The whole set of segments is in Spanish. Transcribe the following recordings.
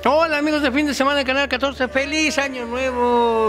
Hola amigos de fin de semana de Canal 14, feliz año nuevo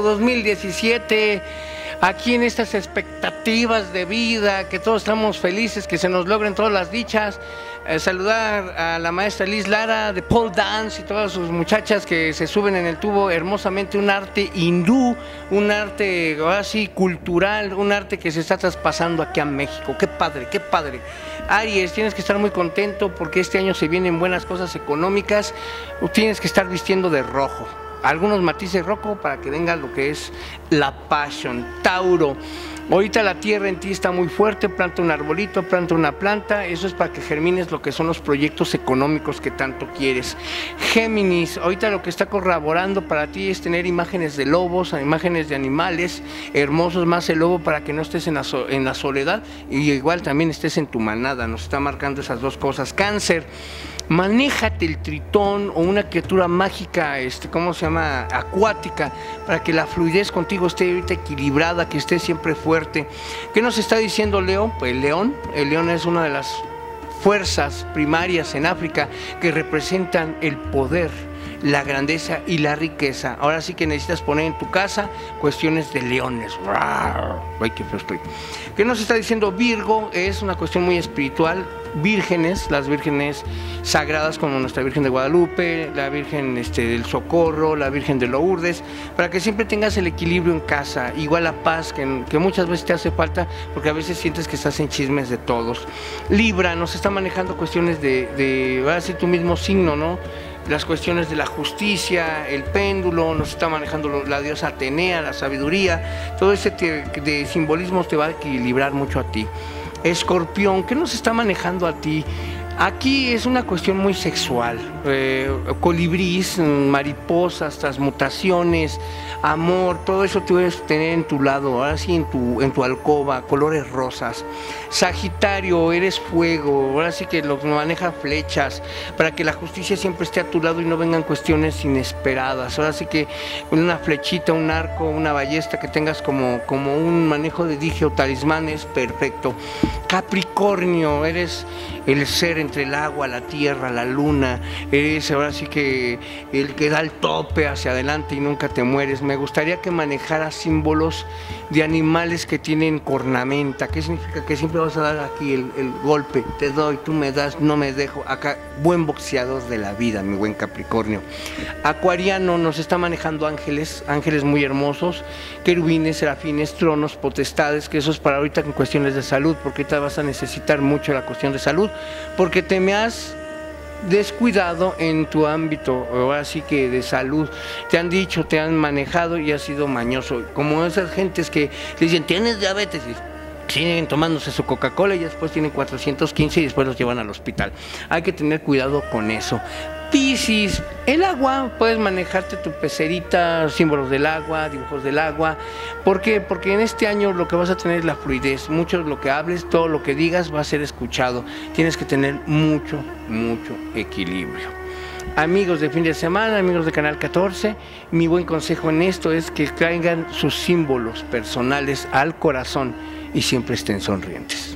2017, aquí en estas expectativas de vida, que todos estamos felices, que se nos logren todas las dichas. Saludar a la maestra Liz Lara de pole dance y todas sus muchachas que se suben en el tubo hermosamente, un arte hindú, un arte así cultural, un arte que se está traspasando aquí a México. Qué padre, qué padre. Aries, tienes que estar muy contento porque este año se vienen buenas cosas económicas, tienes que estar vistiendo de rojo, algunos matices rojo para que venga lo que es la passion. Tauro, ahorita la tierra en ti está muy fuerte, planta un arbolito, planta una planta, eso es para que germines lo que son los proyectos económicos que tanto quieres. Géminis, ahorita lo que está corroborando para ti es tener imágenes de lobos, imágenes de animales hermosos, más el lobo para que no estés en la soledad y igual también estés en tu manada, nos está marcando esas dos cosas. Cáncer, manéjate el tritón o una criatura mágica, ¿cómo se llama? Acuática, para que la fluidez contigo esté ahorita equilibrada, que esté siempre fuerte. ¿Qué nos está diciendo Leo? Pues el león es una de las fuerzas primarias en África que representan el poder, la grandeza y la riqueza. Ahora sí que necesitas poner en tu casa cuestiones de leones. Ay, qué feo estoy. ¿Qué nos está diciendo Virgo? Es una cuestión muy espiritual. Vírgenes, las vírgenes sagradas como nuestra Virgen de Guadalupe, la Virgen del Socorro, la Virgen de Lourdes, para que siempre tengas el equilibrio en casa, igual la paz que muchas veces te hace falta porque a veces sientes que estás en chismes de todos. Libra, nos está manejando cuestiones va a ser tu mismo signo, ¿no? Las cuestiones de la justicia, el péndulo, nos está manejando la diosa Atenea, la sabiduría, todo ese de simbolismos te va a equilibrar mucho a ti. Escorpión, ¿qué nos está manejando a ti? Aquí es una cuestión muy sexual, colibrís, mariposas, transmutaciones, amor, todo eso tú debes tener en tu lado, ahora sí en tu alcoba, colores rosas. Sagitario, eres fuego, ahora sí que lo maneja flechas, para que la justicia siempre esté a tu lado y no vengan cuestiones inesperadas. Ahora sí que una flechita, un arco, una ballesta que tengas como un manejo de dije o talismanes, perfecto. Capricornio, eres el ser entre el agua, la tierra, la luna, eres ahora sí que el que da el tope hacia adelante y nunca te mueres. Me gustaría que manejaras símbolos de animales que tienen cornamenta. ¿Qué significa? Que siempre vas a dar aquí el golpe, te doy, tú me das, no me dejo. Acá, buen boxeador de la vida, mi buen Capricornio. Acuariano, nos está manejando ángeles muy hermosos, querubines, serafines, tronos, potestades, que eso es para ahorita en cuestiones de salud, porque ahorita vas a necesitar mucho la cuestión de salud, porque te me has descuidado en tu ámbito, ahora sí que de salud, te han dicho, te han manejado y has sido mañoso, como esas gentes que te dicen, tienes diabetes, y siguen tomándose su Coca-Cola y después tienen 415 y después los llevan al hospital. Hay que tener cuidado con eso. Piscis, el agua, puedes manejarte tu pecerita, símbolos del agua, dibujos del agua. ¿Por qué? Porque en este año lo que vas a tener es la fluidez. Mucho lo que hables, todo lo que digas va a ser escuchado. Tienes que tener mucho equilibrio. Amigos de fin de semana, amigos de Canal 14, mi buen consejo en esto es que traigan sus símbolos personales al corazón y siempre estén sonrientes.